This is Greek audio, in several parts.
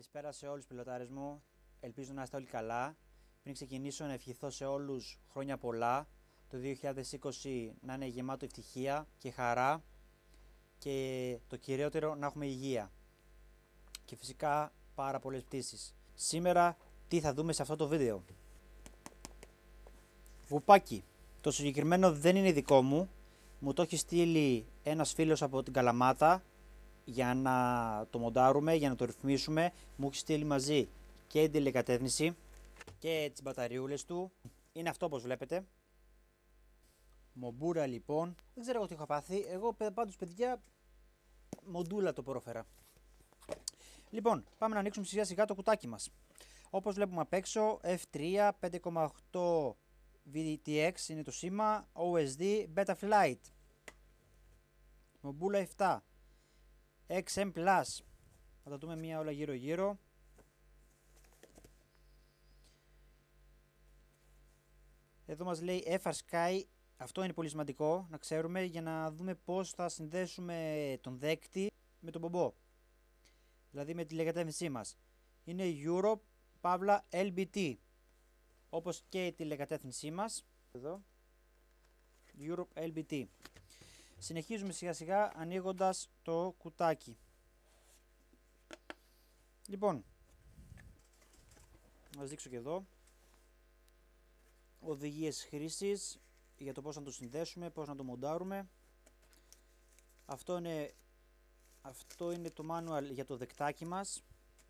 Καλησπέρα σε όλους τους πιλωτάρες μου. Ελπίζω να είστε όλοι καλά. Πριν ξεκινήσω να ευχηθώ σε όλους χρόνια πολλά. Το 2020 να είναι γεμάτο ευτυχία και χαρά. Και το κυριότερο να έχουμε υγεία. Και φυσικά πάρα πολλές πτήσεις. Σήμερα τι θα δούμε σε αυτό το βίντεο. Βουπάκι. Το συγκεκριμένο δεν είναι δικό μου. Μου το έχει στείλει ένας φίλος από την Καλαμάτα για να το μοντάρουμε, για να το ρυθμίσουμε. Μου έχει στείλει μαζί και την τηλεκατεύθυνση και τις μπαταριούλες του. Είναι αυτό όπως βλέπετε. Μομπούρα λοιπόν. Δεν ξέρω εγώ τι έχω πάθει. Εγώ πάντως παιδιά μοντούλα το πρόφερα. Λοιπόν, πάμε να ανοίξουμε σιγά σιγά το κουτάκι μας. Όπως βλέπουμε απ' έξω, F3, 5,8 VTX είναι το σήμα, OSD, Betaflight. Μομπούλα 7, XM Plus. Θα τα δούμε μία όλα γύρω γύρω. Εδώ μας λέει FR Sky. Αυτό είναι πολύ σημαντικό να ξέρουμε για να δούμε πώς θα συνδέσουμε τον δέκτη με τον μπομπό. Δηλαδή με τη τηλεκατεύθυνσή μας. Είναι Europe, παύλα LBT. Όπως και η τηλεκατεύθυνσή μας. Εδώ. Europe LBT. Συνεχίζουμε σιγά σιγά ανοίγοντας το κουτάκι. Λοιπόν, να σας δείξω και εδώ. Οδηγίες χρήσης για το πώς να το συνδέσουμε, πώς να το μοντάρουμε. Αυτό είναι το manual για το δεκτάκι μας.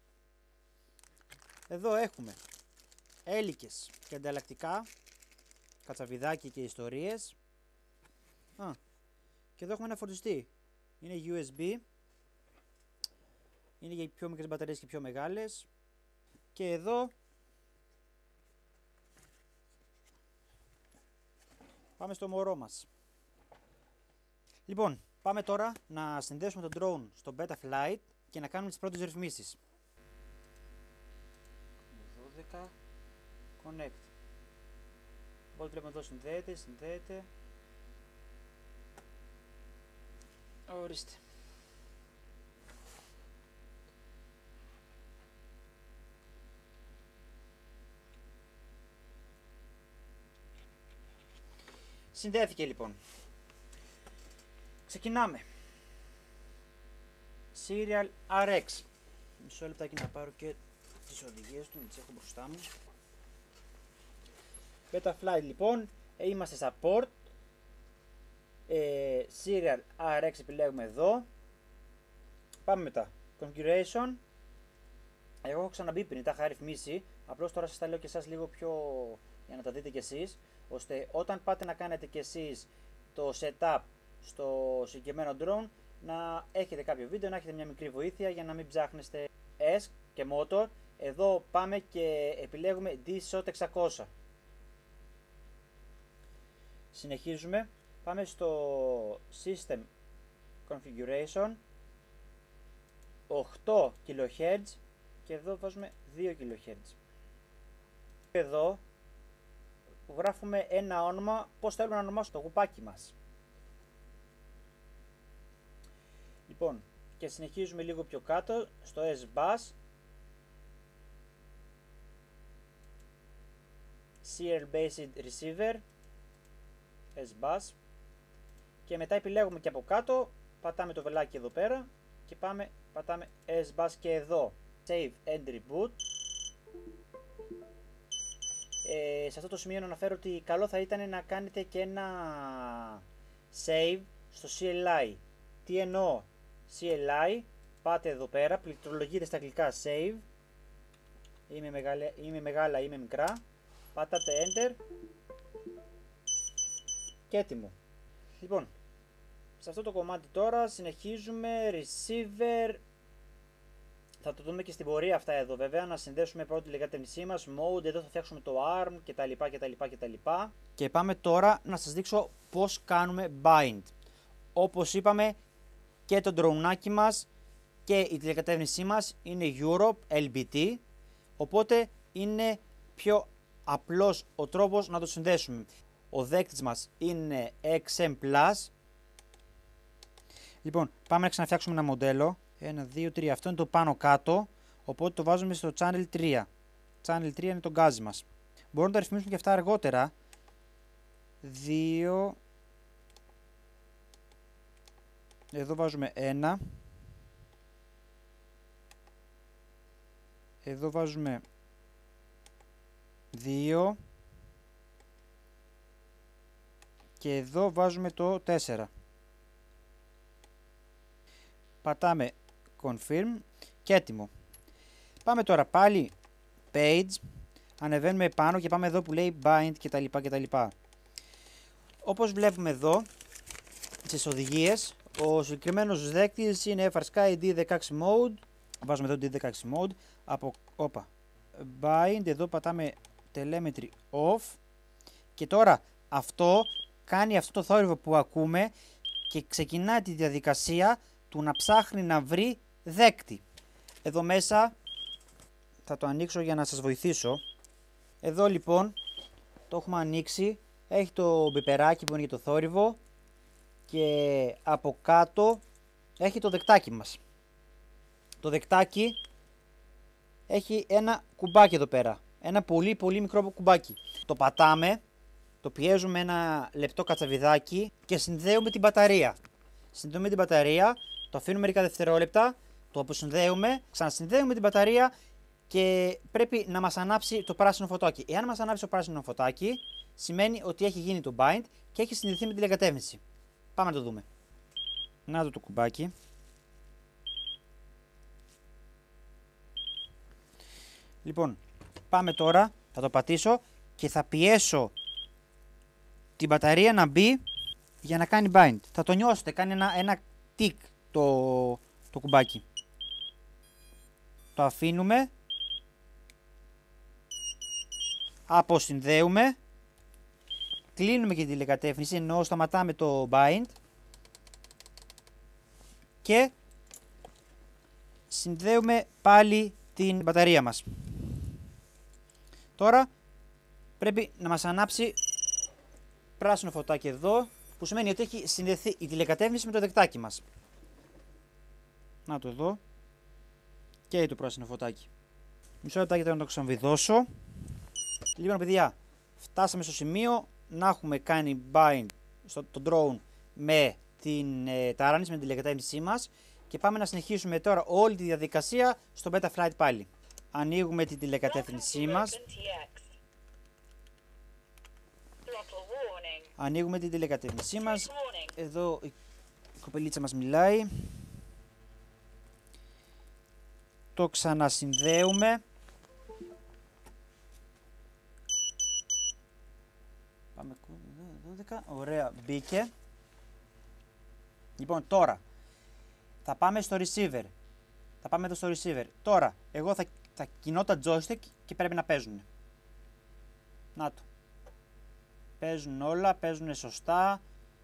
Εδώ έχουμε έλικες και ανταλλακτικά, κατσαβιδάκι και ιστορίες. Και εδώ έχουμε ένα φορτιστή. Είναι USB. Είναι για πιο μικρές μπαταρίες και πιο μεγάλες. Και εδώ πάμε στο μωρό μας. Λοιπόν, πάμε τώρα να συνδέσουμε τον drone στο Betaflight και να κάνουμε τις πρώτες ρυθμίσεις. 12 Connect. Οπότε βλέπουμε εδώ συνδέεται. Ορίστε. Συνδέθηκε λοιπόν. Ξεκινάμε. Serial RX. Μισό λεπτάκι να πάρω και τις οδηγίες του, να τις έχω μπροστά μου. Betaflight λοιπόν. Είμαστε support. Serial RX επιλέγουμε εδώ. Πάμε μετά. Configuration. Εγώ έχω ξαναμπεί πριν, τα είχα ρυθμίσει. Απλώς τώρα σας τα λέω και εσάς λίγο πιο για να τα δείτε κι εσείς. Ώστε όταν πάτε να κάνετε κι εσείς το setup στο συγκεκριμένο drone να έχετε κάποιο βίντεο, να έχετε μια μικρή βοήθεια για να μην ψάχνεστε ESC και motor. Εδώ πάμε και επιλέγουμε D-Shot 600. Συνεχίζουμε. Πάμε στο System Configuration 8 kHz και εδώ βάζουμε 2 kHz. Εδώ γράφουμε ένα όνομα, πώς θέλουμε να ονομάσουμε το γουπάκι μας. Λοιπόν, και συνεχίζουμε λίγο πιο κάτω στο S-Bus Serial Based Receiver S-Bus. Και μετά επιλέγουμε και από κάτω, πατάμε το βελάκι εδώ πέρα και πατάμε S-Bus και εδώ Save and Reboot. Σε αυτό το σημείο να αναφέρω ότι καλό θα ήταν να κάνετε και ένα save στο CLI. Τι εννοώ? CLI, πάτε εδώ πέρα, πληκτρολογείτε στα αγγλικά save, είμαι μεγάλα, είμαι μικρά, πατάτε enter και έτοιμο. Λοιπόν, σε αυτό το κομμάτι τώρα συνεχίζουμε receiver. Θα το δούμε και στην πορεία αυτά εδώ βέβαια, να συνδέσουμε πρώτη τηλεκατεύθυνσή μας, mode, εδώ θα φτιάξουμε το ARM κτλ. Και πάμε τώρα να σας δείξω πώς κάνουμε bind. Όπως είπαμε και το ντροουνάκι μας και η τηλεκατεύθυνσή μας είναι Europe LBT, οπότε είναι πιο απλός ο τρόπος να το συνδέσουμε. Ο δέκτης μας είναι XM Plus. Λοιπόν, πάμε να ξαναφτιάξουμε ένα μοντέλο. 1, 2, 3. Αυτό είναι το πάνω κάτω. Οπότε το βάζουμε στο channel 3. Channel 3 είναι το γκάζι μας. Μπορούμε να τα ρυθμίσουμε και αυτά αργότερα. 2. Εδώ βάζουμε 1. Εδώ βάζουμε 2. Και εδώ βάζουμε το 4. Πατάμε confirm και έτοιμο. Πάμε τώρα πάλι page. Ανεβαίνουμε επάνω και πάμε εδώ που λέει bind κτλ. Όπως βλέπουμε εδώ στις οδηγίες, ο συγκεκριμένος δέκτης είναι FrSky D16 mode. Βάζουμε εδώ D16 mode. Bind, εδώ πατάμε telemetry off. Και τώρα αυτό κάνει αυτό το θόρυβο που ακούμε και ξεκινάει τη διαδικασία του να ψάχνει να βρει δέκτη. Εδώ μέσα θα το ανοίξω για να σας βοηθήσω. Εδώ λοιπόν το έχουμε ανοίξει. Έχει το μπιπεράκι που είναι για το θόρυβο και από κάτω έχει το δεκτάκι μας. Το δεκτάκι έχει ένα κουμπάκι εδώ πέρα. Ένα πολύ μικρό κουμπάκι. Το πατάμε, το πιέζουμε ένα λεπτό κατσαβιδάκι και συνδέουμε την μπαταρία. Συνδέουμε την μπαταρία, το αφήνουμε μερικά δευτερόλεπτα, το αποσυνδέουμε, ξανασυνδέουμε την μπαταρία και πρέπει να μας ανάψει το πράσινο φωτάκι. Εάν μας ανάψει το πράσινο φωτάκι, σημαίνει ότι έχει γίνει το bind και έχει συνδεθεί με την εγκατεύθυνση. Πάμε να το δούμε. Να το κουμπάκι. Λοιπόν, πάμε τώρα, θα το πατήσω και θα πιέσω την μπαταρία να μπει για να κάνει bind. Θα το νιώσετε, κάνει ένα tick το κουμπάκι. Το αφήνουμε. Αποσυνδέουμε. Κλείνουμε και την τηλεκατεύθυνση, ενώ σταματάμε το bind. Και συνδέουμε πάλι την μπαταρία μας. Τώρα πρέπει να μας ανάψει πράσινο φωτάκι εδώ, που σημαίνει ότι έχει συνδεθεί η τηλεκατεύθυνση με το δεκτάκι μας. Να το εδώ. Και το πράσινο φωτάκι. Μισό λεπτάκι τώρα να το ξαναβιδώσω. Λοιπόν παιδιά, φτάσαμε στο σημείο να έχουμε κάνει bind το drone με την ταράνιση, με την τηλεκατεύθυνσή μας και πάμε να συνεχίσουμε τώρα όλη τη διαδικασία στο Beta Flight πάλι. Ανοίγουμε την τηλεκατεύθυνσή μας. Ανοίγουμε την τηλεκατεύθυνσή μας. Εδώ η κοπελίτσα μας μιλάει. Το ξανασυνδέουμε. Πάμε 12. Ωραία, μπήκε. Λοιπόν, τώρα θα πάμε στο receiver. Θα πάμε εδώ στο receiver. Τώρα, εγώ θα κινώ τα joystick και πρέπει να παίζουν. Να το. Παίζουν όλα, παίζουν σωστά.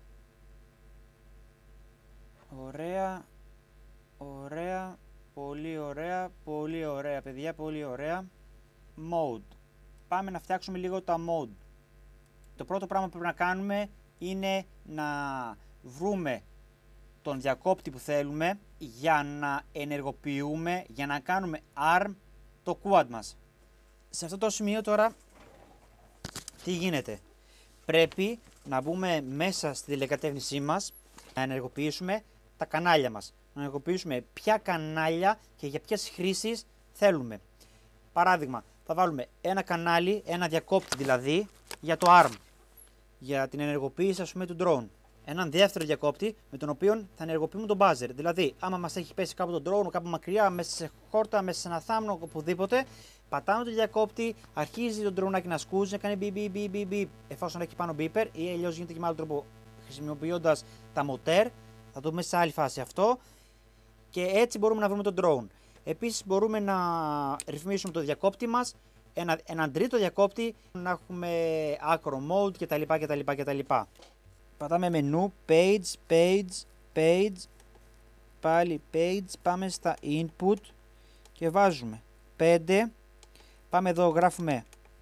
Ωραία. Ωραία. Πολύ ωραία. Πολύ ωραία, παιδιά. Πολύ ωραία. Mode. Πάμε να φτιάξουμε λίγο τα mode. Το πρώτο πράγμα που πρέπει να κάνουμε είναι να βρούμε τον διακόπτη που θέλουμε για να ενεργοποιούμε, για να κάνουμε arm το quad μας. Σε αυτό το σημείο τώρα τι γίνεται? Πρέπει να μπούμε μέσα στη τηλεκατεύθυνσή μας, να ενεργοποιήσουμε τα κανάλια μας. Να ενεργοποιήσουμε ποια κανάλια και για ποιες χρήσεις θέλουμε. Παράδειγμα, θα βάλουμε ένα κανάλι, ένα διακόπτη δηλαδή, για το arm. Για την ενεργοποίηση ας πούμε του drone. Έναν δεύτερο διακόπτη με τον οποίο θα ενεργοποιούμε τον buzzer. Δηλαδή, άμα μας έχει πέσει κάπου τον drone, κάπου μακριά, μέσα σε χόρτα, μέσα σε ένα θάμνο, οπουδήποτε, πατάμε τον διακόπτη, αρχίζει το drone να σκούζει, να κάνει μπιπ, εφόσον έχει πάνω beeper, ή αλλιώς γίνεται και με άλλο τρόπο χρησιμοποιώντας τα μοτέρ. Θα το δούμε σε άλλη φάση αυτό. Και έτσι μπορούμε να βρούμε τον drone. Επίσης, μπορούμε να ρυθμίσουμε το διακόπτη μας. Έναν τρίτο διακόπτη, να έχουμε acro mode κτλ. Πατάμε μενού, page, πάλι page, πάμε στα input και βάζουμε 5, πάμε εδώ, γράφουμε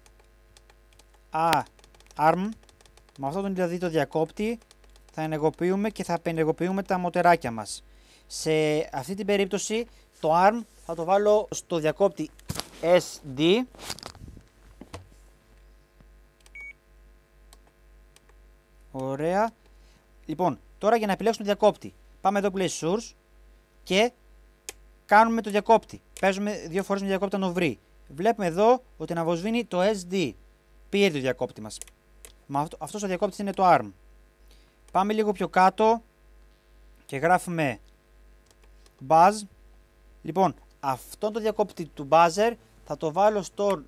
arm, με αυτόν τον δηλαδή το διακόπτη θα ενεργοποιούμε και θα απενεργοποιούμε τα μοτεράκια μας. Σε αυτή την περίπτωση το ARM θα το βάλω στο διακόπτη SD. Ωραία. Λοιπόν, τώρα για να επιλέξουμε το διακόπτη, πάμε εδώ που λέει source και κάνουμε το διακόπτη. Παίζουμε 2 φορές με διακόπτη να το βρει. Βλέπουμε εδώ ότι αναβοσβήνει το SD. Πήρε το διακόπτη μας. Αυτός ο διακόπτης είναι το ARM. Πάμε λίγο πιο κάτω και γράφουμε buzz. Λοιπόν, αυτό το διακόπτη του buzzer θα το βάλω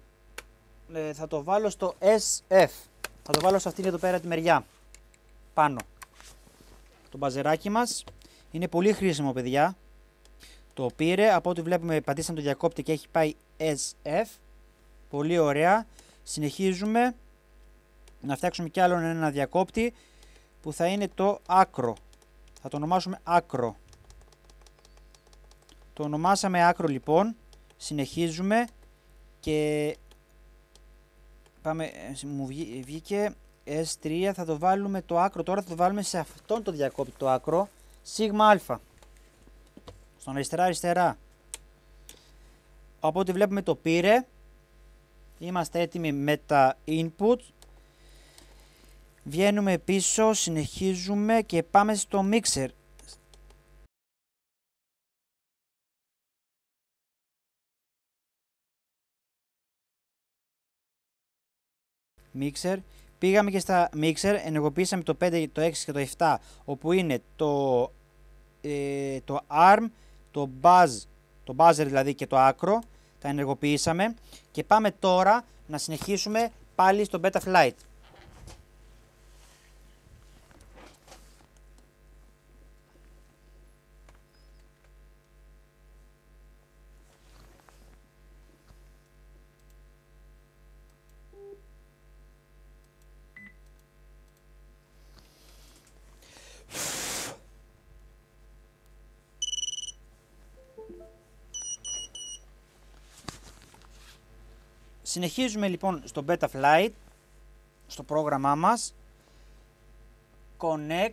στο SF. Θα το βάλω σε αυτήν εδώ πέρα τη μεριά. Πάνω. Το μπαζεράκι μας είναι πολύ χρήσιμο, παιδιά. Το πήρε, από ό,τι βλέπουμε πατήσαμε το διακόπτη και έχει πάει SF. Πολύ ωραία. Συνεχίζουμε να φτιάξουμε κι άλλο ένα διακόπτη που θα είναι το άκρο. Θα το ονομάσουμε άκρο. Το ονομάσαμε άκρο λοιπόν. Συνεχίζουμε και πάμε, μου βγήκε S3, θα το βάλουμε το άκρο τώρα, θα το βάλουμε σε αυτόν το διακόπτη το άκρο, σίγμα α. Στον αριστερά. Από ό,τι βλέπουμε το πήρε. Είμαστε έτοιμοι με τα input. Βγαίνουμε πίσω, συνεχίζουμε και πάμε στο mixer. Mixer. Πήγαμε και στα mixer, ενεργοποιήσαμε το 5, το 6 και το 7, όπου είναι το ARM, το buzzer δηλαδή και το άκρο, τα ενεργοποιήσαμε και πάμε τώρα να συνεχίσουμε πάλι στο Betaflight. Συνεχίζουμε λοιπόν στο Betaflight, στο πρόγραμμά μας. Connect.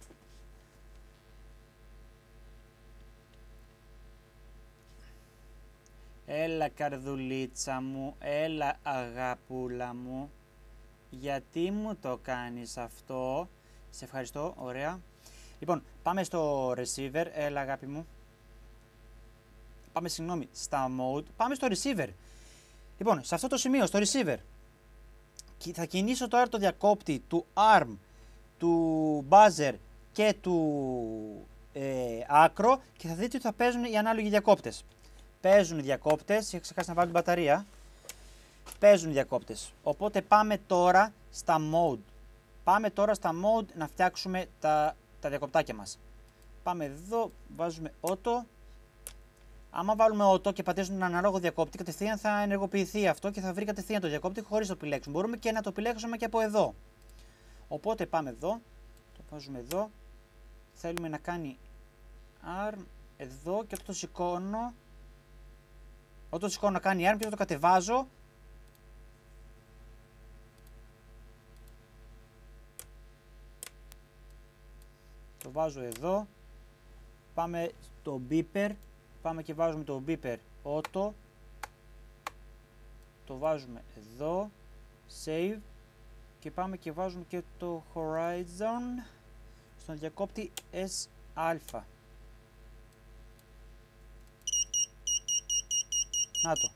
Έλα καρδουλίτσα μου, έλα αγάπουλα μου. Γιατί μου το κάνεις αυτό? Σε ευχαριστώ, ωραία. Λοιπόν, πάμε στο receiver, έλα αγάπη μου. Πάμε, συγγνώμη, στα mode, πάμε στο receiver. Λοιπόν, σε αυτό το σημείο, στο receiver, θα κινήσω τώρα το διακόπτη του ARM, του buzzer και του άκρο και θα δείτε ότι θα παίζουν οι ανάλογοι διακόπτες. Παίζουν οι διακόπτες, είχα ξεχάσει να βάλω την μπαταρία. Παίζουν οι διακόπτες. Οπότε πάμε τώρα στα mode. Πάμε τώρα στα mode να φτιάξουμε τα διακοπτάκια μας. Πάμε εδώ, βάζουμε auto. Άμα βάλουμε auto και πατήσουμε τον ανάλογο διακόπτη, κατευθείαν θα ενεργοποιηθεί αυτό και θα βρει κατευθείαν το διακόπτη χωρίς να το επιλέξουμε. Μπορούμε και να το επιλέξουμε και από εδώ. Οπότε πάμε εδώ, το βάζουμε εδώ. Θέλουμε να κάνει ARM εδώ και όταν το σηκώνω, να κάνει ARM και όταν το κατεβάζω, το βάζω εδώ. Πάμε στο beeper. Πάμε και βάζουμε το beeper auto. Το βάζουμε εδώ. Save. Και πάμε και βάζουμε και το horizon στον διακόπτη S-α. Να το.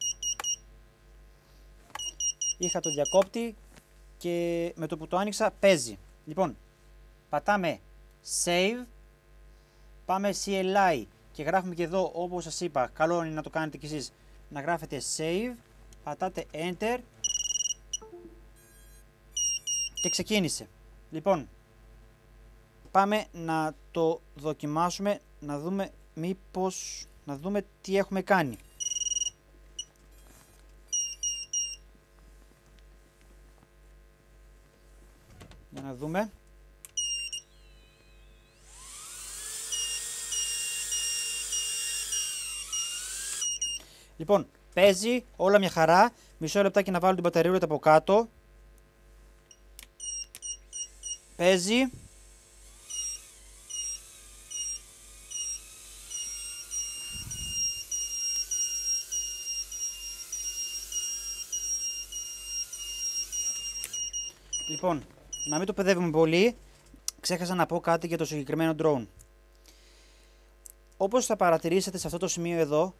Είχα το διακόπτη και με το που το άνοιξα παίζει. Λοιπόν, πατάμε save. Πάμε CLI και γράφουμε και εδώ, όπως σας είπα, καλό είναι να το κάνετε κι εσείς, να γράφετε save, πατάτε enter και ξεκίνησε. Λοιπόν, πάμε να το δοκιμάσουμε, να δούμε να δούμε τι έχουμε κάνει. Για να δούμε. Λοιπόν, παίζει όλα μια χαρά. Μισό λεπτάκι να βάλω την μπαταρία από κάτω. Παίζει. Λοιπόν, να μην το παιδεύουμε πολύ, ξέχασα να πω κάτι για το συγκεκριμένο drone. Όπως θα παρατηρήσετε σε αυτό το σημείο εδώ,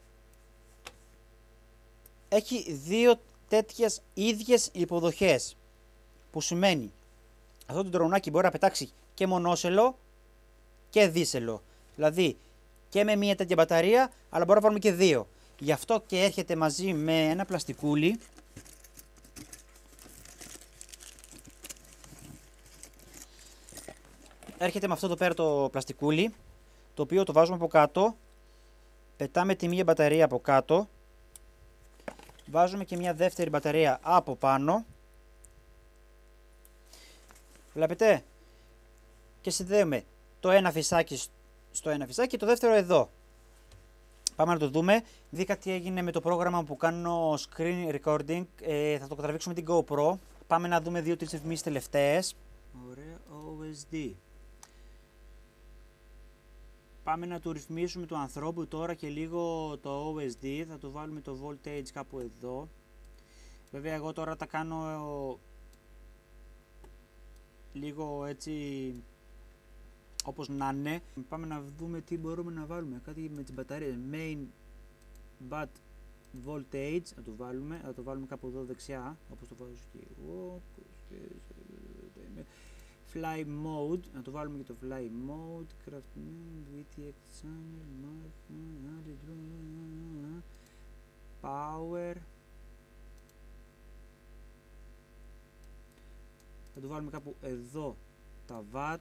έχει δύο τέτοιες ίδιες υποδοχές. Που σημαίνει, αυτό το ντρονάκι μπορεί να πετάξει και μονόσελο και δίσελο. Δηλαδή και με μία τέτοια μπαταρία, αλλά μπορεί να βάλουμε και δύο. Γι' αυτό και έρχεται μαζί με ένα πλαστικούλι. Έρχεται με αυτό εδώ πέρα το πλαστικούλι, το οποίο το βάζουμε από κάτω. Πετάμε τη μία μπαταρία από κάτω. Βάζουμε και μια δεύτερη μπαταρία από πάνω. Βλέπετε. Και συνδέουμε το ένα φυσάκι στο ένα φυσάκι και το δεύτερο εδώ. Πάμε να το δούμε. Δείτε τι έγινε με το πρόγραμμα που κάνω screen recording. Θα το κατραβήξουμε την GoPro. Πάμε να δούμε 2-3 ρυθμίσεις τελευταίες. Ωραία, OSD. Πάμε να το ρυθμίσουμε του ανθρώπου τώρα και λίγο το OSD. Θα το βάλουμε το voltage κάπου εδώ. Βέβαια εγώ τώρα τα κάνω λίγο έτσι όπως να είναι. Πάμε να δούμε τι μπορούμε να βάλουμε. Κάτι με τις μπαταρίες. Main bat voltage. Θα το βάλουμε κάπου εδώ δεξιά. Όπως το βάζω και εγώ. Fly mode, να το βάλουμε και το fly mode, craft mode, VTX channel, power, θα το βάλουμε κάπου εδώ τα watt,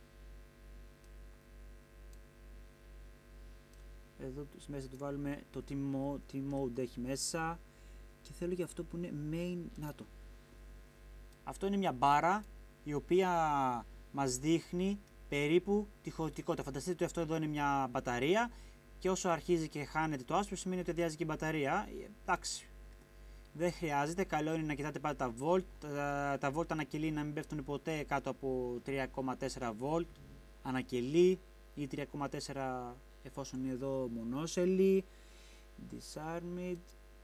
εδώ μέσα το βάλουμε το τι mode έχει μέσα και θέλω και αυτό που είναι main, να το. Αυτό είναι μια μπάρα η οποία μας δείχνει περίπου τη χωρητικότητα. Φανταστείτε ότι αυτό εδώ είναι μια μπαταρία και όσο αρχίζει και χάνεται το άσπρο σημαίνει ότι αδειάζει και η μπαταρία. Εντάξει, δεν χρειάζεται. Καλό είναι να κοιτάτε πάντα τα volt. Τα volt ανακελεί να μην πέφτουν ποτέ κάτω από 3,4 volt ανακελεί ή 3,4 εφόσον είναι εδώ μονόσελη. Disarmed.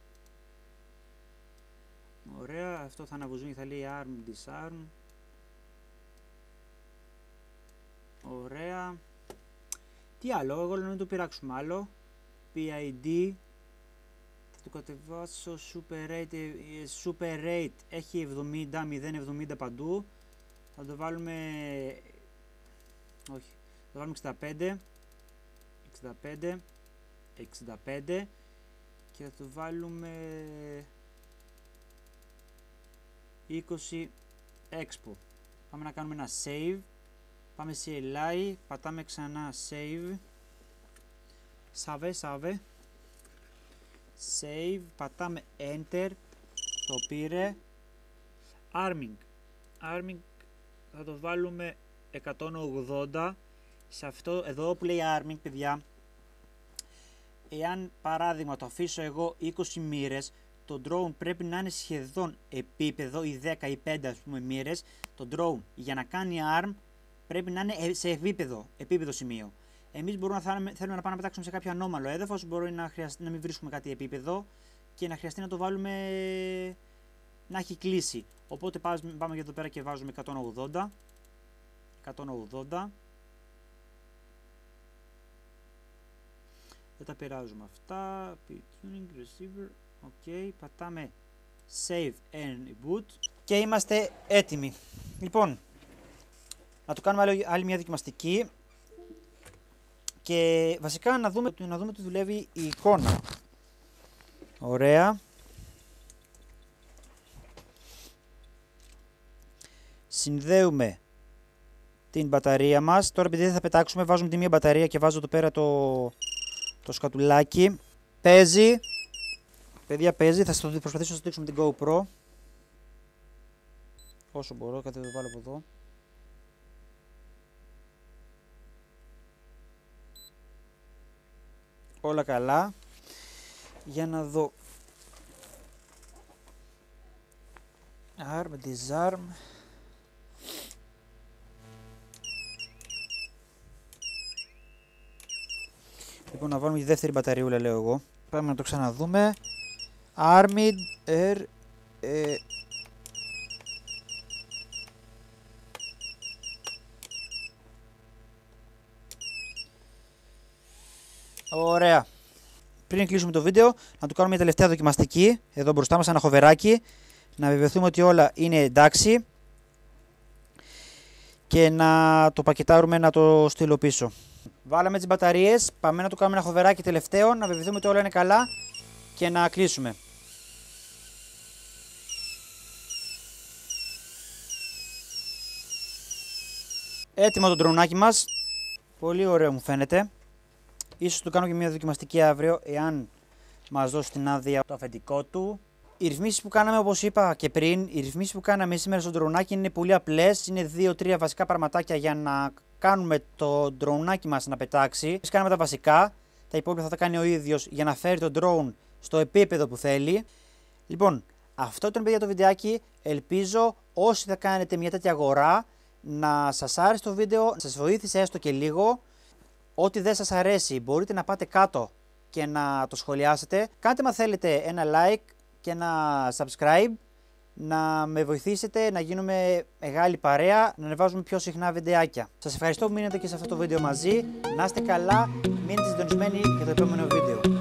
Ωραία, αυτό θα αναβουζούν, θα λέει arm, disarm. Ωραία. Τι άλλο, εγώ λέω να το πειράξουμε άλλο. PID. Θα το κατεβάσω. Super rate έχει 70, 0,70 παντού. Θα το βάλουμε. Όχι. Θα το βάλουμε 65. 65. 65. Και θα το βάλουμε 20 expo. Πάμε να κάνουμε ένα save. Πάμε σε LI, πατάμε ξανά save. Save, πατάμε enter. Το πήρε. Arming θα το βάλουμε 180. Σε αυτό εδώ που λέει arming, παιδιά, εάν παράδειγμα το αφήσω εγώ 20 μοίρες, το drone πρέπει να είναι σχεδόν επίπεδο, ή 10 ή 5 ας πούμε μοίρες. Το drone για να κάνει arm πρέπει να είναι σε επίπεδο σημείο. Εμείς θέλουμε να πάμε να πετάξουμε σε κάποιο ανώμαλο έδαφος, μπορεί να μην βρίσκουμε κάτι επίπεδο και να χρειαστεί να το βάλουμε να έχει κλείσει. Οπότε πάμε για εδώ πέρα και βάζουμε 180. Δεν τα πειράζουμε αυτά. Tuning receiver. Ok, πατάμε save and boot και είμαστε έτοιμοι. Λοιπόν, να το κάνουμε άλλη μια δοκιμαστική και βασικά να δούμε ότι δουλεύει η εικόνα. Ωραία. Συνδέουμε την μπαταρία μας. Τώρα επειδή δεν θα πετάξουμε, βάζουμε τη μία μπαταρία και βάζω εδώ πέρα το σκατουλάκι. Παίζει. Παιδιά, παίζει. Θα προσπαθήσω να το δείξω με την GoPro. Όσο μπορώ, κάτι θα το βάλω από εδώ. Όλα καλά. Για να δω. Arm, disarm. Λοιπόν, να βάλουμε τη δεύτερη μπαταριούλα, λέω εγώ. Πάμε να το ξαναδούμε. Armid Air. Ωραία. Πριν κλείσουμε το βίντεο, να του κάνουμε μια τελευταία δοκιμαστική. Εδώ μπροστά μας ένα χοβεράκι. Να βεβαιωθούμε ότι όλα είναι εντάξει. Και να το πακετάρουμε να το στείλω πίσω. Βάλαμε τις μπαταρίες. Πάμε να του κάνουμε ένα χοβεράκι τελευταίο. Να βεβαιωθούμε ότι όλα είναι καλά. Και να κλείσουμε. Έτοιμο το ντρονάκι μας. Πολύ ωραίο μου φαίνεται. Ίσως του κάνω και μια δοκιμαστική αύριο, εάν μας δώσει την άδεια το αφεντικό του. Οι ρυθμίσεις που κάναμε, όπως είπα και πριν, οι ρυθμίσεις που κάναμε σήμερα στο ντρονάκι είναι πολύ απλές. Είναι 2-3 βασικά πραγματάκια για να κάνουμε το ντρονάκι μας να πετάξει. Εμείς κάναμε τα βασικά, τα υπόλοιπα θα τα κάνει ο ίδιος για να φέρει το drone στο επίπεδο που θέλει. Λοιπόν, αυτό ήταν παιδιά το βιντεάκι. Ελπίζω όσοι θα κάνετε μια τέτοια αγορά να σας άρεσε το βίντεο, να σας βοήθησε έστω και λίγο. Ό,τι δεν σας αρέσει μπορείτε να πάτε κάτω και να το σχολιάσετε. Κάντε μα θέλετε ένα like και ένα subscribe, να με βοηθήσετε να γίνουμε μεγάλη παρέα, να ανεβάζουμε πιο συχνά βιντεάκια. Σας ευχαριστώ που μείνετε και σε αυτό το βίντεο μαζί. Να είστε καλά, μείνετε συντονισμένοι για το επόμενο βίντεο.